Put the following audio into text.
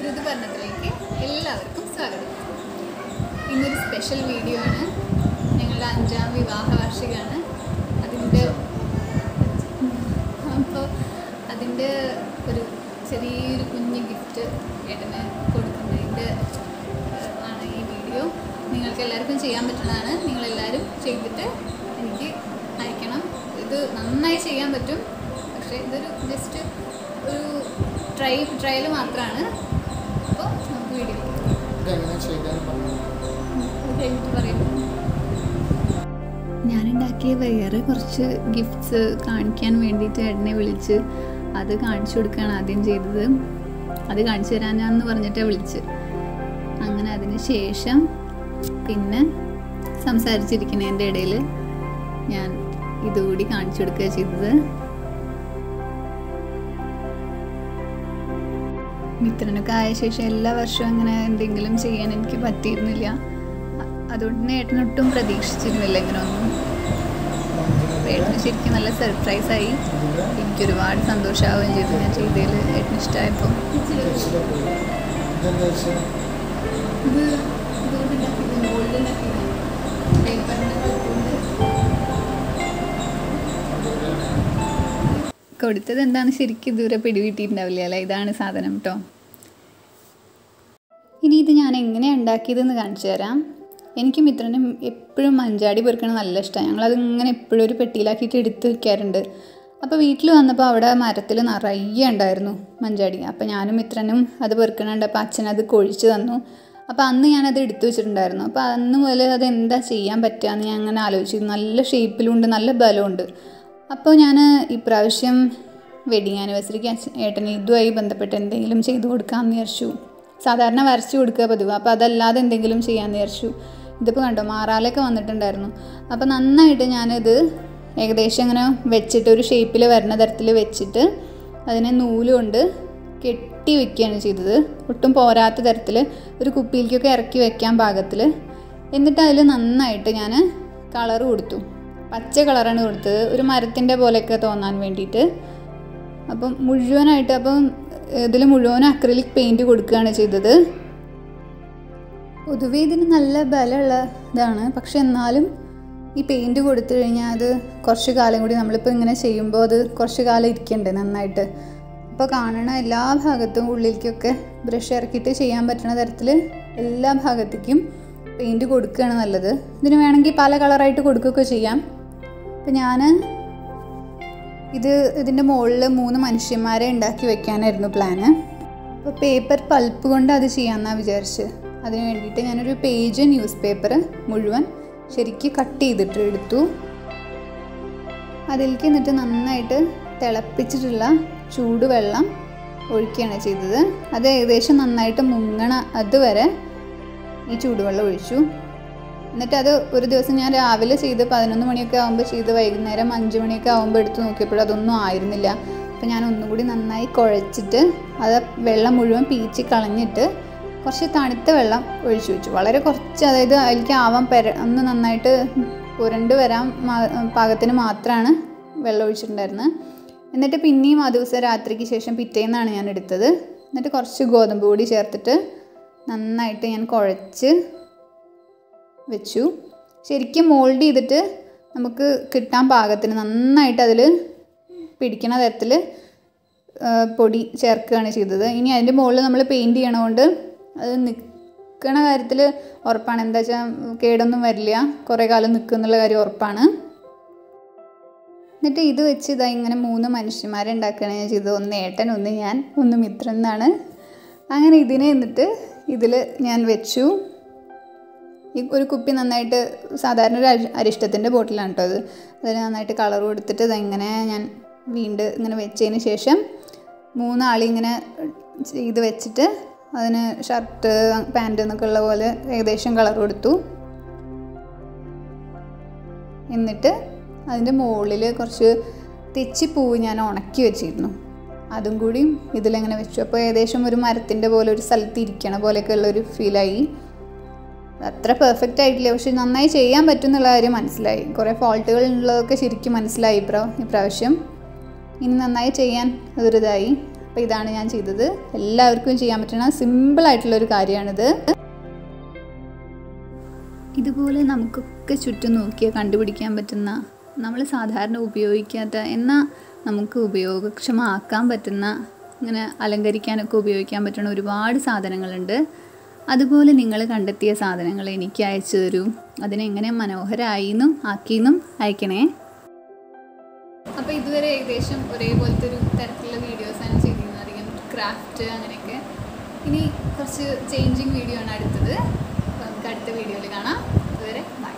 ഋതുപർണത്തിലേക്ക് എല്ലാവർക്കും സ്വാഗതം. ഇന്നൊരു സ്പെഷ്യൽ വീഡിയോ ആണ്. ഞങ്ങളുടെ 5ാം വിവാഹ വാർഷികമാണ്. അതിൻ്റെ ഒരു ചെറിയൊരു കുഞ്ഞ് ഗിഫ്റ്റ് ഏട്ടന് കൊടുക്കുന്നതിൻ്റെ ആണ് ഈ വീഡിയോ. നിങ്ങൾക്ക് എല്ലാവർക്കും ചെയ്യാൻ പറ്റുന്നതാണ്. നിങ്ങളെല്ലാവരും ചെയ്തിട്ട് എനിക്ക് അയക്കണം. ഇത് നന്നായി ചെയ്യാൻ പറ്റും, പക്ഷേ ഇതൊരു ജസ്റ്റ് ഒരു ട്രയൽ മാത്രമാണ്. അപ്പോൾ നമുക്ക് വീഡിയോ പറയുമ്പോൾ ഞാനുണ്ടാക്കിയ വേറെ കുറച്ച് ഗിഫ്റ്റ്സ് കാണിക്കാൻ വേണ്ടിയിട്ട് ഏട്ടനെ വിളിച്ച് അത് കാണിച്ചു കൊടുക്കുകയാണ് ആദ്യം ചെയ്തത്. അത് കാണിച്ചു തരാനാന്ന് പറഞ്ഞിട്ടാണ് വിളിച്ച്. അങ്ങനെ അതിന് ശേഷം പിന്നെ സംസാരിച്ചിരിക്കുന്നതിൻ്റെ ഇടയിൽ ഞാൻ ഇതുകൂടി കാണിച്ചു കൊടുക്കുക ചെയ്തത്. മിത്രനൊക്കെ ആയ ശേഷം എല്ലാ വർഷവും അങ്ങനെ എന്തെങ്കിലും ചെയ്യാൻ എനിക്ക് പറ്റിയിരുന്നില്ല. അതുകൊണ്ട് തന്നെ ഏട്ടനൊട്ടും പ്രതീക്ഷിച്ചിരുന്നില്ല ഇങ്ങനെ ഒന്നും. ഏട്ടന് ശരിക്കും നല്ല സർപ്രൈസായി. എനിക്കൊരുപാട് സന്തോഷമാവുകയും ചെയ്തു ഞാൻ ചെയ്തതിൽ. ഏട്ടന് ഇഷ്ടമായപ്പോൾ കൊടുത്തത് എന്താണെന്ന് ശരിക്കും ഇതുവരെ പിടികിട്ടിയിട്ടുണ്ടാവില്ല അല്ലേ. ഇതാണ് സാധനം കേട്ടോ. ഇനി ഇത് ഞാൻ എങ്ങനെയാണ് ഉണ്ടാക്കിയതെന്ന് കാണിച്ചു തരാം. എനിക്കും മിത്രനും എപ്പോഴും മഞ്ചാടി പെറുക്കണത് നല്ല ഇഷ്ടമാണ്. ഞങ്ങളതിങ്ങനെ എപ്പോഴും ഒരു പെട്ടിയിലാക്കിയിട്ട് എടുത്ത് വയ്ക്കാറുണ്ട്. അപ്പോൾ വീട്ടിൽ വന്നപ്പോൾ അവിടെ മരത്തിൽ നിറയെ ഉണ്ടായിരുന്നു മഞ്ചാടി. അപ്പോൾ ഞാനും മിത്രനും അത് പെറുക്കണുണ്ട്. അപ്പോൾ അച്ഛനത് കൊഴിച്ച് തന്നു. അപ്പോൾ അന്ന് ഞാനത് എടുത്തു വെച്ചിട്ടുണ്ടായിരുന്നു. അപ്പോൾ അന്ന് മുതൽ അത് എന്താ ചെയ്യാൻ പറ്റുകയെന്ന് ഞാൻ അങ്ങനെ ആലോചിച്ചിരുന്നു. നല്ല ഷേപ്പിലുണ്ട്, നല്ല ബലമുണ്ട്. അപ്പോൾ ഞാൻ ഇപ്രാവശ്യം വെഡിങ് ആനിവേഴ്സറിക്ക് ഏട്ടന് ഇതുമായി ബന്ധപ്പെട്ട് എന്തെങ്കിലും ചെയ്തു കൊടുക്കാമെന്ന് വിചാരിച്ചു. സാധാരണ വരച്ചു കൊടുക്കുക പതിവ്. അപ്പോൾ അതല്ലാതെ എന്തെങ്കിലും ചെയ്യാമെന്ന് വിചാരിച്ചു. ഇതിപ്പോൾ കണ്ടോ മാറാലൊക്കെ വന്നിട്ടുണ്ടായിരുന്നു. അപ്പോൾ നന്നായിട്ട് ഞാനിത് ഏകദേശം ഇങ്ങനെ വെച്ചിട്ട് ഒരു ഷേപ്പിൽ വരുന്ന തരത്തിൽ വെച്ചിട്ട് അതിനെ നൂലുകൊണ്ട് കെട്ടി വെക്കുകയാണ് ചെയ്തത്. ഒട്ടും പോരാത്ത തരത്തിൽ ഒരു കുപ്പിയിലേക്കൊക്കെ ഇറക്കി വെക്കാൻ പാകത്തിൽ. എന്നിട്ട് അതിൽ നന്നായിട്ട് ഞാൻ കളർ കൊടുത്തു. പച്ച കളറാണ് കൊടുത്തത്, ഒരു മരത്തിൻ്റെ പോലെയൊക്കെ തോന്നാൻ വേണ്ടിയിട്ട്. അപ്പം മുഴുവനായിട്ട് ഇതിൽ മുഴുവൻ അക്രിലിക് പെയിൻറ്റ് കൊടുക്കുകയാണ് ചെയ്തത്. പൊതുവേ ഇതിന് നല്ല ബലമുള്ള ഇതാണ്. പക്ഷെ എന്നാലും ഈ പെയിൻറ്റ് കൊടുത്തു കഴിഞ്ഞാൽ അത് കുറച്ച് കാലം കൂടി നമ്മളിപ്പോൾ ഇങ്ങനെ ചെയ്യുമ്പോൾ അത് കുറച്ച് കാലം ഇരിക്കണ്ടേ നന്നായിട്ട്. അപ്പോൾ കാണണ എല്ലാ ഭാഗത്തും ഉള്ളിലേക്കൊക്കെ ബ്രഷ് ഇറക്കിയിട്ട് ചെയ്യാൻ പറ്റുന്ന തരത്തിൽ എല്ലാ ഭാഗത്തേക്കും പെയിൻറ്റ് കൊടുക്കുകയാണ് നല്ലത്. ഇതിന് വേണമെങ്കിൽ പല കളറായിട്ട് കൊടുക്കുകയൊക്കെ ചെയ്യാം. അപ്പോൾ ഞാൻ ഇതിൻ്റെ മുകളിൽ 3 മനുഷ്യന്മാരെ ഉണ്ടാക്കി വെക്കാനായിരുന്നു പ്ലാന്. അപ്പോൾ പേപ്പർ പൾപ്പ് കൊണ്ട് അത് ചെയ്യാമെന്നാണ് വിചാരിച്ച്. അതിന് വേണ്ടിയിട്ട് ഞാനൊരു പേജ് ന്യൂസ് പേപ്പർ മുഴുവൻ ശരിക്കും കട്ട് ചെയ്തിട്ട് എടുത്തു. അതിലേക്ക് എന്നിട്ട് നന്നായിട്ട് തിളപ്പിച്ചിട്ടുള്ള ചൂടുവെള്ളം ഒഴിക്കുകയാണ് ചെയ്തത്. അത് ഏകദേശം നന്നായിട്ട് മുങ്ങണ അതുവരെ ഈ ചൂടുവെള്ളം ഒഴിച്ചു. എന്നിട്ട് അത് ഒരു ദിവസം ഞാൻ രാവിലെ ചെയ്ത് 11 മണിയൊക്കെ ആകുമ്പോൾ ചെയ്ത് വൈകുന്നേരം 5 മണിയൊക്കെ ആകുമ്പോൾ എടുത്ത് നോക്കിയപ്പോൾ അതൊന്നും ആയിരുന്നില്ല. അപ്പോൾ ഞാൻ ഒന്നുകൂടി നന്നായി കുഴച്ചിട്ട് അത് വെള്ളം മുഴുവൻ പീച്ച് കളഞ്ഞിട്ട് കുറച്ച് തണുത്ത വെള്ളം ഒഴിച്ചു വെച്ചു. വളരെ കുറച്ച്, അതായത് അതിലേക്ക് ഒന്ന് നന്നായിട്ട് പുരണ്ട് വരാൻ പാകത്തിന് മാത്രമാണ് വെള്ളം ഒഴിച്ചിട്ടുണ്ടായിരുന്നത്. എന്നിട്ട് പിന്നെയും ആ ദിവസം രാത്രിക്ക് ശേഷം പിറ്റേന്നാണ് ഞാൻ എടുത്തത്. എന്നിട്ട് കുറച്ച് ഗോതമ്പ് പൊടി ചേർത്തിട്ട് നന്നായിട്ട് ഞാൻ കുഴച്ച് വെച്ചു. ശരിക്കും മോൾഡ് ചെയ്തിട്ട് നമുക്ക് കിട്ടാൻ പാകത്തിന് നന്നായിട്ട് അതിൽ പിടിക്കണ തരത്തിൽ പൊടി ചേർക്കുകയാണ് ചെയ്തത്. ഇനി അതിൻ്റെ മുകളിൽ നമ്മൾ പെയിൻറ്റ് ചെയ്യണതുകൊണ്ട് അത് നിൽക്കണ കാര്യത്തിൽ ഉറപ്പാണ്. എന്താ വെച്ചാൽ കേടൊന്നും വരില്ല, കുറേ കാലം നിൽക്കും എന്നുള്ള കാര്യം ഉറപ്പാണ്. എന്നിട്ട് ഇത് വെച്ച് ഇങ്ങനെ 3 മനുഷ്യന്മാരെ ഉണ്ടാക്കുകയാണ് ഞാൻ ചെയ്തത്. ഒന്ന് ഏട്ടൻ, ഒന്ന് ഞാൻ, ഒന്ന് മിത്രൻ എന്നാണ്. അങ്ങനെ ഇതിനെ എന്നിട്ട് ഇതിൽ ഞാൻ വെച്ചു. ഈ ഒരു കുപ്പി നന്നായിട്ട് സാധാരണ ഒരു അരിഷ്ടത്തിൻ്റെ ബോട്ടിലാണ് കേട്ടോ അത്. അതിന് നന്നായിട്ട് കളർ കൊടുത്തിട്ട് ഇതെങ്ങനെ ഞാൻ വീണ്ടും ഇങ്ങനെ വെച്ചതിന് ശേഷം 3 ആളിങ്ങനെ ഇത് വെച്ചിട്ട് അതിന് ഷർട്ട് പാൻറ്റ് എന്നൊക്കെ ഉള്ള പോലെ ഏകദേശം കളർ കൊടുത്തു. എന്നിട്ട് അതിൻ്റെ മുകളിൽ കുറച്ച് തെച്ചിപ്പൂവ് ഞാൻ ഉണക്കി വെച്ചിരുന്നു. അതും കൂടി ഇതിലെങ്ങനെ വെച്ചു. അപ്പോൾ ഏകദേശം ഒരു മരത്തിൻ്റെ പോലെ ഒരു സ്ഥലത്ത് ഇരിക്കണ പോലെയൊക്കെ ഉള്ളൊരു ഫീലായി. അത്ര പെർഫെക്റ്റ് ആയിട്ടില്ല, പക്ഷെ നന്നായി ചെയ്യാൻ പറ്റും എന്നുള്ള കാര്യം മനസ്സിലായി. കുറേ ഫോൾട്ടുകൾ ഉള്ളതൊക്കെ ശരിക്കും മനസ്സിലായി ഇപ്രാവശ്യം. ഇനി നന്നായി ചെയ്യാൻ ഒരിതായി. അപ്പോൾ ഇതാണ് ഞാൻ ചെയ്തത്. എല്ലാവർക്കും ചെയ്യാൻ പറ്റുന്ന സിമ്പിളായിട്ടുള്ളൊരു കാര്യമാണിത്. ഇതുപോലെ നമുക്കൊക്കെ ചുറ്റും നോക്കിയാൽ കണ്ടുപിടിക്കാൻ പറ്റുന്ന, നമ്മൾ സാധാരണ ഉപയോഗിക്കാത്ത എന്നാൽ നമുക്ക് ഉപയോഗക്ഷമമാക്കാൻ പറ്റുന്ന, ഇങ്ങനെ അലങ്കരിക്കാനൊക്കെ ഉപയോഗിക്കാൻ പറ്റുന്ന ഒരുപാട് സാധനങ്ങളുണ്ട്. അതുപോലെ നിങ്ങൾ കണ്ടെത്തിയ സാധനങ്ങൾ എനിക്ക് അയച്ചു തരൂ. അതിനെങ്ങനെ മനോഹരമായിന്നും ആക്കിയെന്നും അയക്കണേ. അപ്പോൾ ഇതുവരെ ഏകദേശം ഒരേപോലത്തെ ഒരു തരത്തിലുള്ള വീഡിയോസാണ് ചെയ്തിരുന്നത്, അധികം ക്രാഫ്റ്റ് അങ്ങനെയൊക്കെ. ഇനി കുറച്ച് ചേഞ്ചിങ് വീഡിയോ ആണ് അടുത്തത്. അപ്പോൾ നമുക്ക് അടുത്ത വീഡിയോയിൽ കാണാം. അതുവരെ ബൈ.